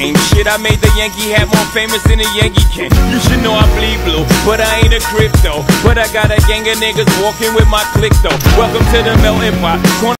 game. Shit, I made the Yankee hat more famous than the Yankee can. You should know I bleed blue, but I ain't a crypto. But I got a gang of niggas walking with my click though. Welcome to the melting pot.